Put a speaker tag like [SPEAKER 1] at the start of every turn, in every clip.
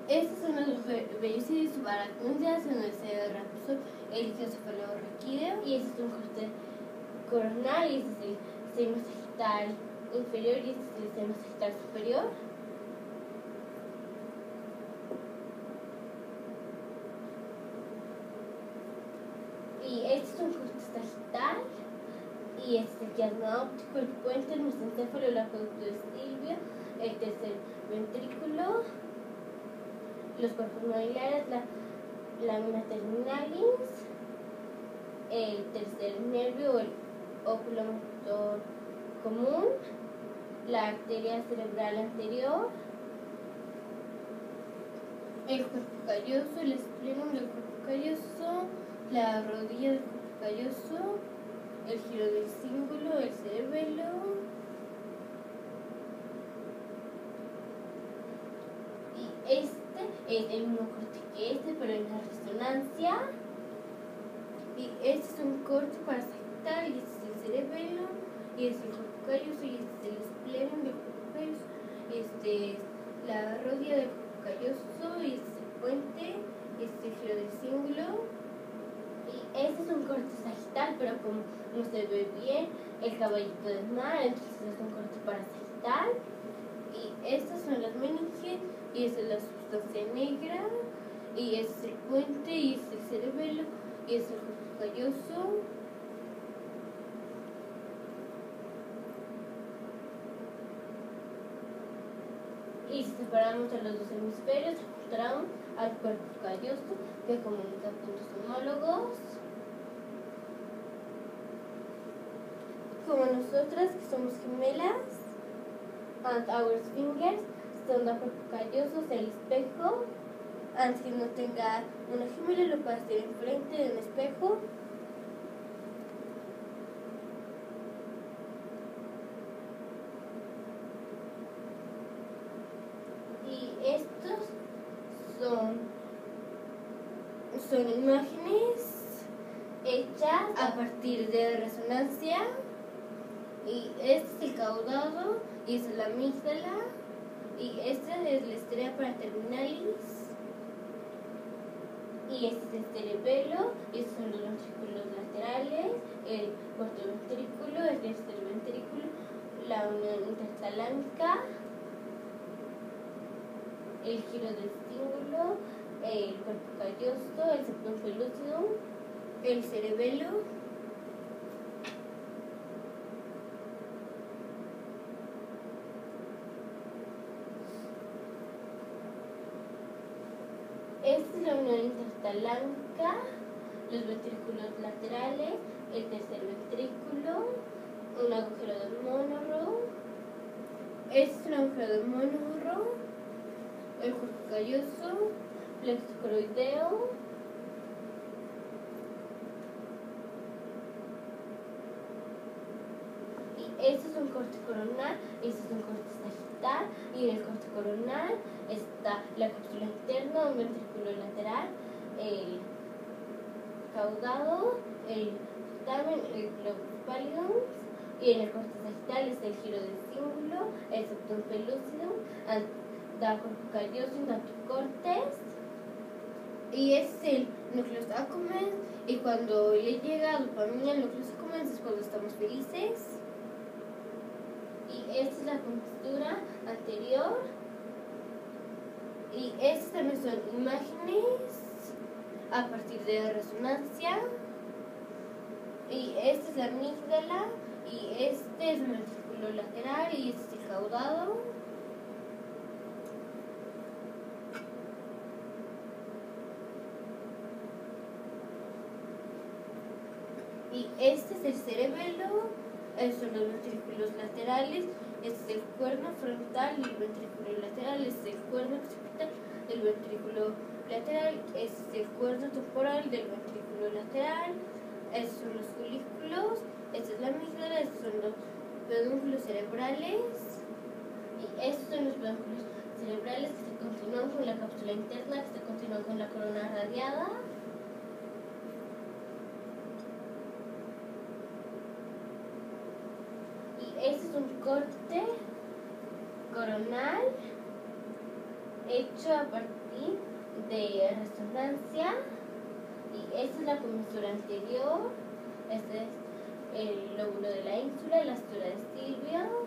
[SPEAKER 1] Estos son los vellosidis subaracnoideas en el cerebro el ichthyocefalorraquídeo, y este es un corte coronal, y este es el seno sagital inferior, y este es el seno sagital superior. Y este es un corte sagital, y este es el quiasma óptico, el puente, el mesencéfalo, el acueducto de Stilbio, el tercer ventrículo, los cuerpos nobiliares, la lamina terminalis, el tercer nervio, el óculo motor común, la arteria cerebral anterior, el cuerpo calloso, el esplenum del cuerpo calloso, la rodilla del cuerpo calloso, el giro del cíngulo, el cerebelo, y este es el mismo corte que este, pero en la resonancia. Y este es un corte parasagital, y este es el cerebelo, y este es el cuerpo calloso, y este es el esplenum del cuerpo calloso, y este es la rodilla del cuerpo calloso, y este es el puente, y este es el giro del cíngulo. Y este es un corte sagital, pero como no se ve bien el caballito del mar, entonces es un corte parasagital. Y estas son las meninges, y esta es la sustancia negra, y este es el puente, y este es el cerebelo, y este es el cuerpo calloso. Y si separamos a los dos hemisferios, encontramos al cuerpo calloso que comunica con los homólogos. Como nosotras, que somos gemelas, and our fingers, son el cuerpo calloso, el espejo. Antes que no tenga una gemela, lo puede hacer enfrente de un espejo. Y estos son imágenes hechas a partir de resonancia. Y este es el caudado, y esta es la amígdala, y esta es la estrella paraterminalis, y este es el cerebelo, y estos son los ventrículos laterales, el cuarto ventrículo, el tercer ventrículo, la unión intertalámica, el giro del cíngulo, el cuerpo calloso, el septum pellucidum, el cerebelo. Esta es la unión intertalámica, los ventrículos laterales, el tercer ventrículo, un agujero de Monro. Este es un agujero de Monro, el cuerpo calloso, plexo coroideo, y este es un corte coronal, este es un corte sagital, y en el corte coronal está la cápsula interna, un ventrículo lateral, el caudado, el dictamen, el globus pallidum, y en el corte sagital está el giro del cíngulo, el septum pellucidum, da cuerpo calloso y da cortes, y es el núcleus accumbens, y cuando le llega dopamina al núcleus accumbens es cuando estamos felices. Y esta es la contextura anterior, y estas también son imágenes a partir de resonancia, y esta es la amígdala, y este es el ventrículo lateral, y este es el caudado. Y este es el cerebelo, estos son los ventrículos laterales, este es el cuerno frontal y el ventrículo lateral, este es el cuerno occipital del ventrículo lateral, este es el cuerno temporal del ventrículo lateral, estos son los folículos, esta es la amígdala, estos son los pedúnculos cerebrales, y estos son los pedúnculos cerebrales que se continúan con la cápsula interna, que se continúan con la corona radiada. Este es un corte coronal, hecho a partir de resonancia. Y esta es la comisura anterior. Este es el lóbulo de la ínsula, la estructura de Stilbio.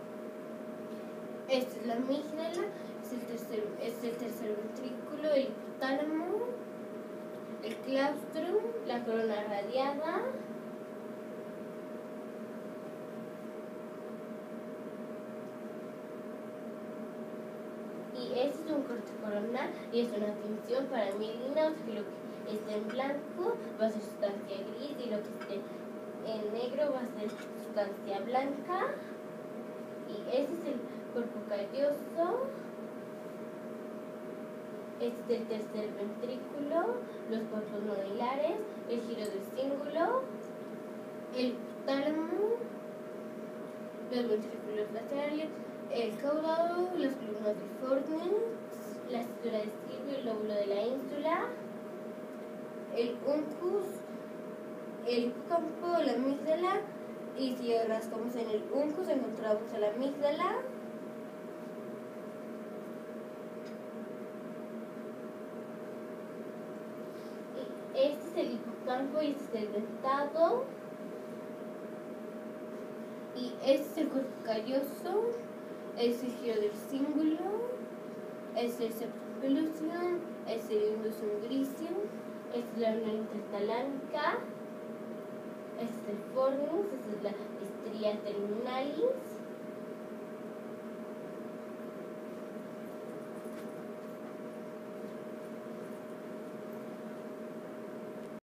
[SPEAKER 1] Esta es la amígdala, es el tercer ventrículo, el hipotálamo, el claustrum, la corona radiada. Y este es un corte coronal y es una tinción para mielina, o sea que lo que esté en blanco va a ser sustancia gris y lo que esté en negro va a ser sustancia blanca. Y este es el cuerpo calloso. Este es el tercer ventrículo, los cuerpos nodulares, el giro del cíngulo, el hipotálamo, los ventrículos laterales, el caudado, las columnas biformes, la estructura de Stilbio, el lóbulo de la ínsula, el uncus, el hipocampo, la amígdala, y si rascamos en el uncus encontramos a la amígdala. Este es el hipocampo y este es el dentado. Y este es el cuerpo calloso, es el giro del cíngulo, es el septum pellucidum, es el indus umbricium, es la unión intertalámica, este es el fornix, esta es la estría terminalis.